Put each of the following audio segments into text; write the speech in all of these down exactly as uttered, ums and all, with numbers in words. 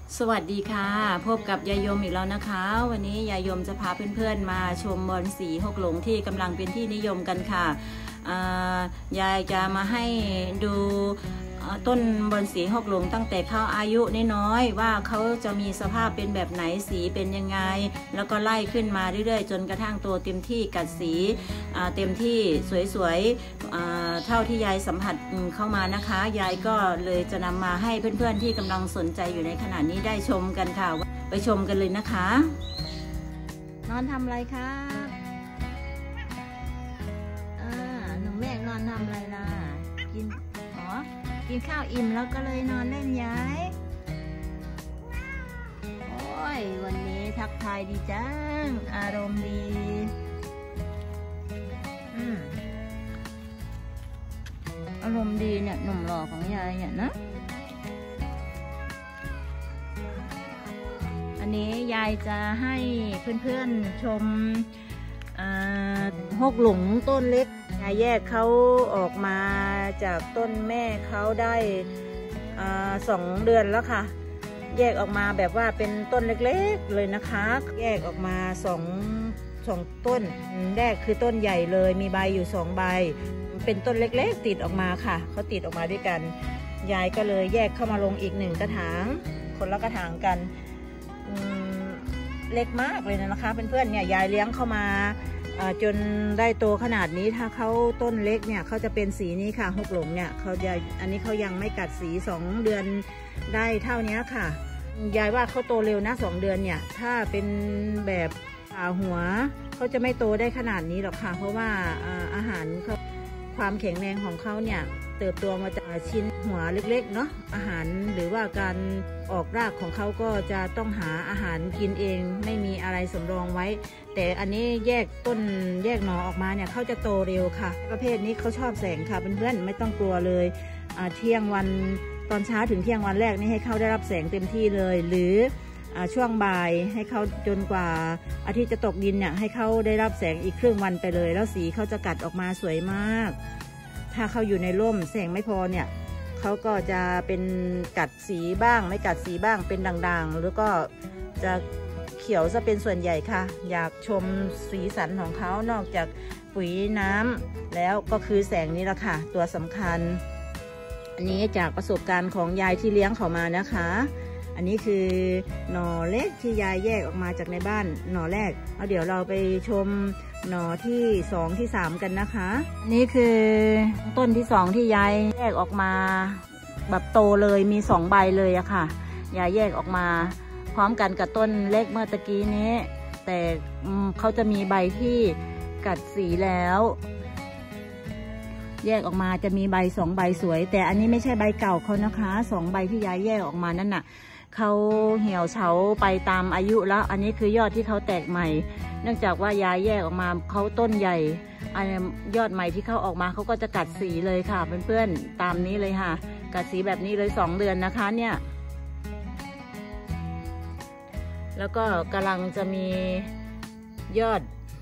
สวัสดีค่ะพบกับยายยมอีกแล้วนะคะวันนี้ยายยมจะพาเพื่อนๆมาชมบอนสีหกหลงที่กำลังเป็นที่นิยมกันค่ะยายจะมาให้ดูต้นบอนสีหกหลงตั้งแต่เขาอายุน้อยๆว่าเขาจะมีสภาพเป็นแบบไหนสีเป็นยังไงแล้วก็ไล่ขึ้นมาเรื่อยๆจนกระทั่งตัวเต็มที่กัดสีเต็มที่สวยๆเท่าที่ยายสัมผัสเข้ามานะคะยายก็เลยจะนำมาให้เพื่อนๆที่กำลังสนใจอยู่ในขณะนี้ได้ชมกันค่ะไปชมกันเลยนะคะนอนทำอะไรครับหนูแม่นอนทำอะไรล่ะกินอ๋อกินข้าวอิ่มแล้วก็เลยนอนเล่นย้ายโอ้ยวันนี้ทักทายดีจังอารมณ์ดีอืมอารมณ์ดีเนี่ยหนุ่มหล่อของยายเนี่ยนะอันนี้ยายจะให้เพื่อนๆชมหกหลงต้นเล็กยายแยกเขาออกมาจากต้นแม่เขาได้สองเดือนแล้วค่ะแยกออกมาแบบว่าเป็นต้นเล็กๆเลยนะคะแยกออกมาสองสองต้นแรกคือต้นใหญ่เลยมีใบอยู่สองใบเป็นต้นเล็กๆติดออกมาค่ะเขาติดออกมาด้วยกันยายก็เลยแยกเข้ามาลงอีกหนึ่งกระถางคนละกระถางกันเล็กมากเลยนะคะเพื่อนๆเนี่ยยายเลี้ยงเข้ามาจนได้โตขนาดนี้ถ้าเขาต้นเล็กเนี่ยเขาจะเป็นสีนี้ค่ะหกหลงเนี่ยเขาจะอันนี้เขายังไม่กัดสีสองเดือนได้เท่านี้ค่ะยายว่าเขาโตเร็วนะสองเดือนเนี่ยถ้าเป็นแบบผ่าหัวเขาจะไม่โตได้ขนาดนี้หรอกค่ะเพราะว่าอาหารเขาความแข็งแรงของเขาเนี่ยเติบโตมาจากชิ้นหัวเล็กๆเนาะอาหารหรือว่าการออกรากของเขาก็จะต้องหาอาหารกินเองไม่มีอะไรสำรองไว้แต่อันนี้แยกต้นแยกหน่อออกมาเนี่ยเขาจะโตเร็วค่ะประเภทนี้เขาชอบแสงค่ะเพื่อนๆไม่ต้องกลัวเลยเที่ยงวันตอนเช้าถึงเที่ยงวันแรกนี่ให้เขาได้รับแสงเต็มที่เลยหรือช่วงบ่ายให้เขาจนกว่าอาทิตย์จะตกดินเนี่ยให้เขาได้รับแสงอีกครึ่งวันไปเลยแล้วสีเขาจะกัดออกมาสวยมากถ้าเขาอยู่ในร่มแสงไม่พอเนี่ยเขาก็จะเป็นกัดสีบ้างไม่กัดสีบ้างเป็นด่างๆแล้วก็จะเขียวซะเป็นส่วนใหญ่ค่ะอยากชมสีสันของเขานอกจากปุ๋ยน้ำแล้วก็คือแสงนี้แหละค่ะตัวสำคัญอันนี้จากประสบการณ์ของยายที่เลี้ยงเขามานะคะอันนี้คือหน่อเล็กที่ยายแยกออกมาจากในบ้านหน่อแรกแล้วเดี๋ยวเราไปชมหน่อที่สองที่สามกันนะคะอันนี้คือต้นที่สองที่ยายแยกออกมาแบบโตเลยมีสองใบเลยอะค่ะยายแยกออกมาพร้อมกันกับต้นเล็กเมื่อตะกี้นี้แต่เขาจะมีใบที่กัดสีแล้วแยกออกมาจะมีใบสองใบสวยแต่อันนี้ไม่ใช่ใบเก่าเขานะคะสองใบที่ยายแยกออกมานั่นน่ะเขาเหี่ยวเฉาไปตามอายุแล้วอันนี้คือยอดที่เขาแตกใหม่เนื่องจากว่ายายแยกออกมาเขาต้นใหญ่อันยอดใหม่ที่เขาออกมาเขาก็จะกัดสีเลยค่ะเพื่อนๆตามนี้เลยค่ะกัดสีแบบนี้เลยสองเดือนนะคะเนี่ยแล้วก็กำลังจะมียอด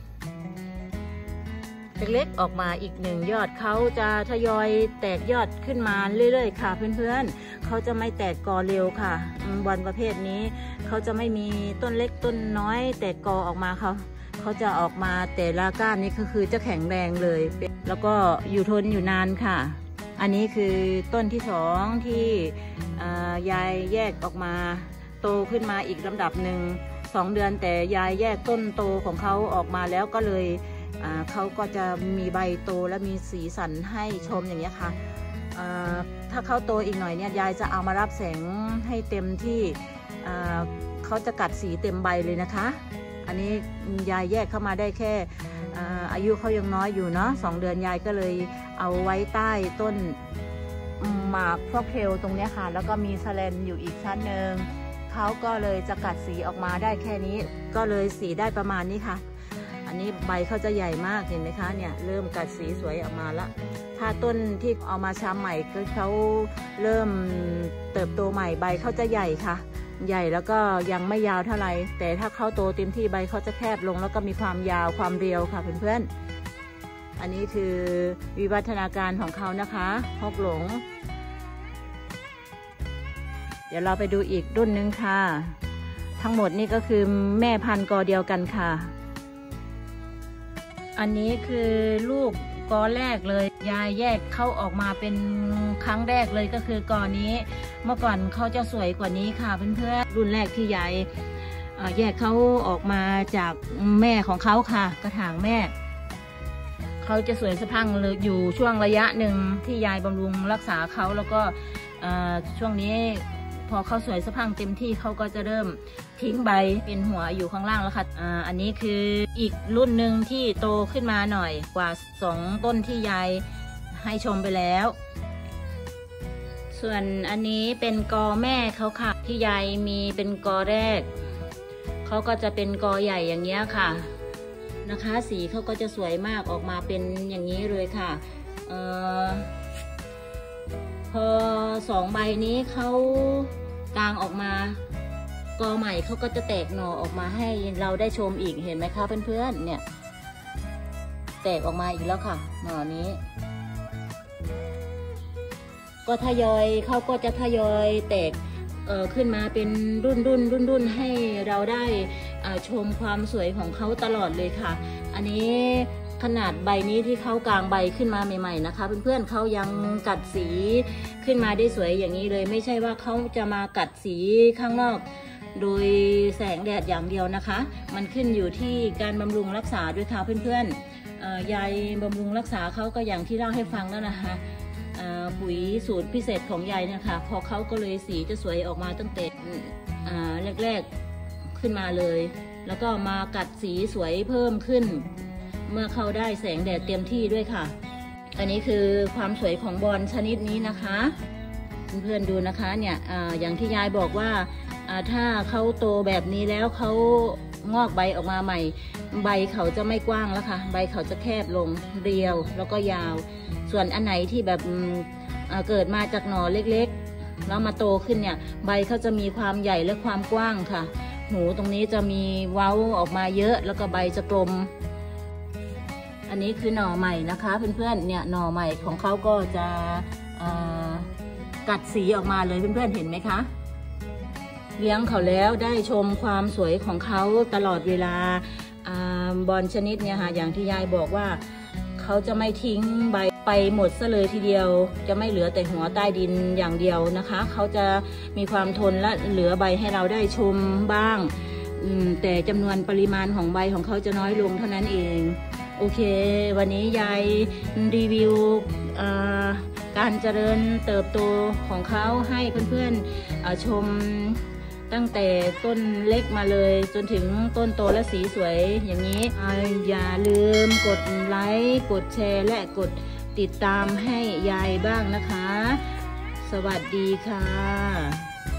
เล็กๆออกมาอีกหนึ่งยอดเขาจะทยอยแตกยอดขึ้นมาเรื่อยๆค่ะเพื่อนๆเขาจะไม่แตกกอเร็วค่ะบอนประเภทนี้เขาจะไม่มีต้นเล็กต้นน้อยแตกกอออกมาเขาเขาจะออกมาแต่ละก้านนี้ก็คือจะแข็งแรงเลยแล้วก็อยู่ทนอยู่นานค่ะอันนี้คือต้นที่สองที่ยายแยกออกมาโตขึ้นมาอีกลำดับหนึ่งสองเดือนแต่ยายแยกต้นโตของเขาออกมาแล้วก็เลยเขาก็จะมีใบโตและมีสีสันให้ชมอย่างนี้ค่ะถ้าเขาโตอีกหน่อยเนี่ยยายจะเอามารับแสงให้เต็มที่เขาจะกัดสีเต็มใบเลยนะคะอันนี้ยายแยกเข้ามาได้แค่อายุเขายังน้อยอยู่เนาะสองเดือนยายก็เลยเอาไว้ใต้ต้นหมากฟอกเทลตรงนี้ค่ะแล้วก็มีแสลนอยู่อีกชั้นหนึ่งเขาก็เลยจะกัดสีออกมาได้แค่นี้ก็เลยสีได้ประมาณนี้ค่ะอันนี้ใบเขาจะใหญ่มากเห็นไหมคะเนี่ยเริ่มกัดสีสวยออกมาแล้วถ้าต้นที่เอามาชามใหม่ก็เขาเริ่มเติบโตใหม่ใบเขาจะใหญ่ค่ะใหญ่แล้วก็ยังไม่ยาวเท่าไหร่แต่ถ้าเขาโตเต็มที่ใบเขาจะแคบลงแล้วก็มีความยาวความเรียวค่ะเพื่อนๆอันนี้คือวิวัฒนาการของเขานะคะหกหลงดี๋ยวเราไปดูอีกรุ่นนึงค่ะทั้งหมดนี่ก็คือแม่พันธุ์กอเดียวกันค่ะอันนี้คือลูกกอแรกเลยยายแยกเข้าออกมาเป็นครั้งแรกเลยก็คือกอนี้เมื่อก่อนเขาจะสวยกว่านี้ค่ะเพื่อนๆรุ่นแรกที่ยายแยกเขาออกมาจากแม่ของเขาค่ะกระถางแม่เขาจะสวยสะพรั่งเลยอยู่ช่วงระยะหนึ่งที่ยายบำรุงรักษาเขาแล้วก็ช่วงนี้พอเขาสวยสะพรั่งเต็มที่เขาก็จะเริ่มทิ้งใบเป็นหัวอยู่ข้างล่างแล้วค่ะอ่าอันนี้คืออีกรุ่นหนึ่งที่โตขึ้นมาหน่อยกว่าสองต้นที่ยายให้ชมไปแล้วส่วนอันนี้เป็นกอแม่เขาค่ะที่ยายมีเป็นกอแรกเขาก็จะเป็นกอใหญ่อย่างเงี้ยค่ะนะคะสีเขาก็จะสวยมากออกมาเป็นอย่างนี้เลยค่ะเอ่อพอสองใบนี้เขากางออกมากอใหม่เขาก็จะแตกหน่อออกมาให้เราได้ชมอีกเห็นไหมคะเพื่อนๆเนี่ยแตกออกมาอีกแล้วค่ะหน่อนี้ก็ทยอยเขาก็จะทยอยแตกเอ่อขึ้นมาเป็นรุ่นรุ่นรุ่นรุ่นให้เราได้ชมความสวยของเขาตลอดเลยค่ะอันนี้ขนาดใบนี้ที่เขากลางใบขึ้นมาใหม่ๆนะคะเพื่อนๆเขายังกัดสีขึ้นมาได้สวยอย่างนี้เลยไม่ใช่ว่าเขาจะมากัดสีข้างนอกโดยแสงแดดอย่างเดียวนะคะมันขึ้นอยู่ที่การบำรุงรักษาด้วยค่ะเพื่อนๆยายบำรุงรักษาเขาก็อย่างที่เล่าให้ฟังแล้วนะคะปุ๋ยสูตรพิเศษของยายเนี่ยค่ะพอเขาก็เลยสีจะสวยออกมาตั้งแต่แรกๆขึ้นมาเลยแล้วก็มากัดสีสวยเพิ่มขึ้นเมื่อเขาได้แสงแดดเต็มที่ด้วยค่ะอันนี้คือความสวยของบอนชนิดนี้นะคะเพื่อนๆดูนะคะเนี่ย อ, อย่างที่ยายบอกว่าถ้าเขาโตแบบนี้แล้วเขางอกใบออกมาใหม่ใบเขาจะไม่กว้างแล้วค่ะใบเขาจะแคบลงเรียวแล้วก็ยาวส่วนอันไหนที่แบบเกิดมาจากหน่อเล็กๆแล้วมาโตขึ้นเนี่ยใบเขาจะมีความใหญ่และความกว้างค่ะหูตรงนี้จะมีเว้าออกมาเยอะแล้วก็ใบจะกลมอันนี้คือหน่อใหม่นะคะเพื่อนๆเนี่ยหน่อใหม่ของเขาก็จะกัดสีออกมาเลยเพื่อนๆเห็นไหมคะเลี้ยงเขาแล้วได้ชมความสวยของเขาตลอดเวลาบอนชนิดเนี่ยค่ะอย่างที่ยายบอกว่าเขาจะไม่ทิ้งใบไปหมดซะเลยทีเดียวจะไม่เหลือแต่หัวใต้ดินอย่างเดียวนะคะเขาจะมีความทนและเหลือใบให้เราได้ชมบ้างแต่จำนวนปริมาณของใบของเขาจะน้อยลงเท่านั้นเองโอเควันนี้ยายรีวิวการเจริญเติบโตของเขาให้เพื่อนๆชมตั้งแต่ต้นเล็กมาเลยจนถึงต้นโตและสีสวยอย่างนี้อย่าลืมกดไลค์กดแชร์และกดติดตามให้ยายบ้างนะคะสวัสดีค่ะ